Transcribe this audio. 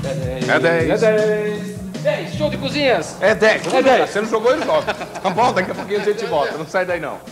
É 10. É 10. 10, show de cozinhas. É 10. É 10. Você não jogou, ele joga. Tá bom, daqui a pouquinho a gente volta. Não sai daí, não.